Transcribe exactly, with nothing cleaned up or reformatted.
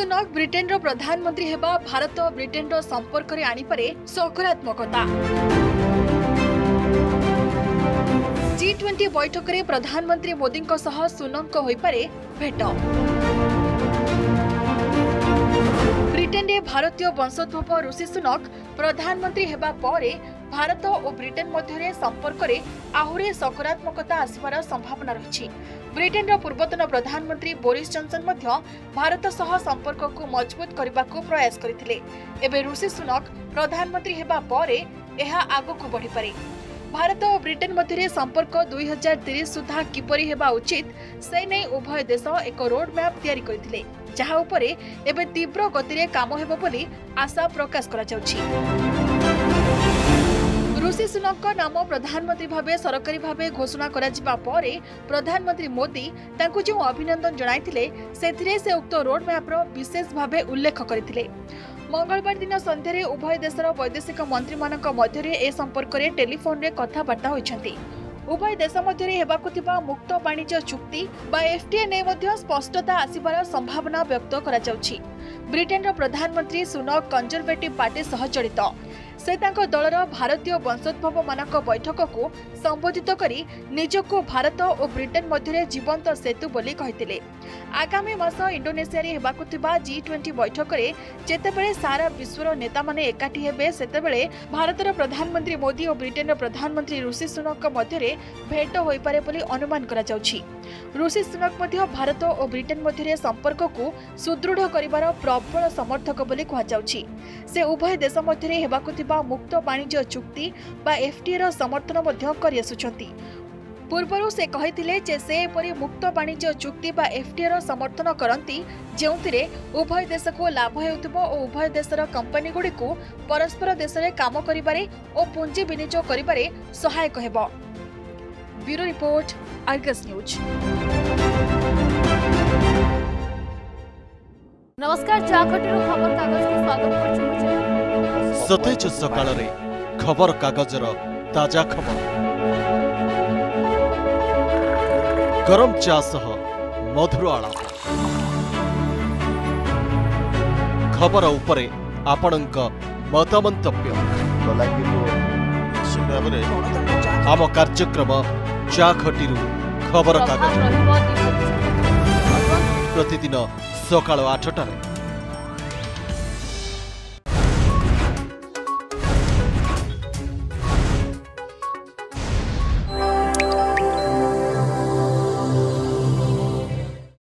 Sunak Britain रो प्रधानमंत्री हेबा भारत और ब्रिटेन रो संपर्क रे आनी पारे सकारात्मकता। जी ट्वेंटी बैठक रे प्रधानमंत्री मोदी को सह सुनक होई पारे भेट। ब्रिटेन रे भारतीय वंशोद्भव ऋषि सुनक प्रधानमंत्री हेबा परे भारत और ब्रिटेन मध्य संपर्क रे आहुरी सकारात्मकता आसबार संभावना रही। ब्रिटेन रो पूर्वतन प्रधानमंत्री बोरिस जॉनसन मध्य भारत सह संपर्क को मजबूत करने को प्रयास करथिले। एबे ऋषि सुनक प्रधानमंत्री हेबा परे एहा आगो को बढ़ी पारे। भारत और ब्रिटेन मध्य संपर्क दुई हजार तीस सुधा किपरि हेबा उचित से नहीं उभय देश एक रोड मैप तैयारी करथिले, जहा उपरे एबे तीव्र गति रे काम हेबो बोली आशा प्रकाश करा जाउछि। ऋषि सुनक नाम प्रधानमंत्री भावे सरकारी भावे घोषणा करा जिबा परे प्रधानमंत्री मोदी तांकु जो अभिनंदन जणाइथिले सेथिरे से उक्त रोड मैप रो विशेष भावे उल्लेख करथिले। मंगलवार दिन संध्यारे उभय देशर वैदेशिक मंत्री मानक मध्यरे ए संपर्क रे टेलीफोन रे कथाबार्ता होइछन्ति। उभय देश मध्य हेबाकु थिबा मुक्त वाणिज्य चुक्ति बा एफटीए ने मध्य स्पष्टता आसिबार संभावना व्यक्त करा जाउछि। ब्रिटेन रो प्रधानमंत्री सुनक कंजर्वेटिव पार्टी सह जड़ित। से तांको दलर भारतीय वंशोद्भव मानक बैठक को संबोधित करी निजको भारत और ब्रिटेन मध्य जीवंत सेतु बोली कहिथिले। आगामी मास इंडोनेशिया रे हेबाकु थिबा जी ट्वेंटी बैठक रे जेतेबेले सारा विश्वर नेता माने एकाठी हेबे सेतेबेले भारतर प्रधानमंत्री मोदी और ब्रिटेन रो प्रधानमंत्री ऋषि सुनक मध्य भेट होई पारे बोली अनुमान करा जाउछि। ऋषि सुनक मध्य भारत और ब्रिटेन मध्य संपर्क को सुदृढ़ करिवार प्रबल समर्थक बोली कहा जाउछि। से उभय देश मध्य हेबाकु थिबा मुक्त वाणिज्य चुक्ति बा एफटीए रो समर्थन मध्य करि आसुछन्ति। पूर्वरु से कहिथिले जे से एपरि मुक्त वाणिज्य चुक्ति बा एफटीए रो समर्थन करंती जेउथिरे उभय देश को लाभ हेउथिबो और उभय देशर कंपनी गुडी को परस्पर देश रे काम करिबारे और पूंजी विनियोग करिबारे सहायक हेबो। Bureau report, Argus news. नमस्कार, चाखटीरो खबर कागज को स्वागत करछु। सतेज सकाळ रे खबर कागजर ताजा खबर, गरम चा सह मधुर आलाप, खबर उपरे आपणक मतमंतव्य। आम कार्यक्रम चाखटीरू खबर कागज प्रतिदिन सकाळ आठटारे।